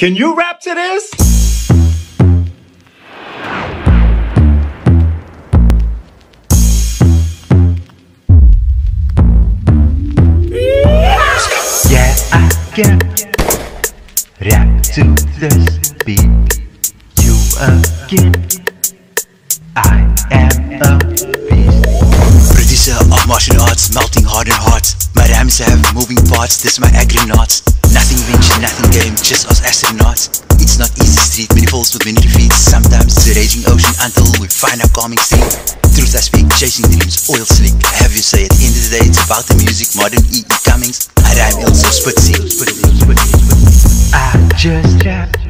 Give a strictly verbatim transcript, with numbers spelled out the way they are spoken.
Can you rap to this? Yeah, I can rap to this beat. You again, I am a beast. Producer of martial arts, melting hardened hearts. My rhymes have moving parts, this my argonauts. Nothing venture, nothing game, just us astronauts. It's not easy street, many falls with many defeats. Sometimes it's a raging ocean until we find our calming stream. Truth I speak, chasing dreams, oil slick. Have you say at the end of the day, it's about the music, modern E E Cummings. I rhyme ill, so spit, see, spit, spit, spit, spit. I just rap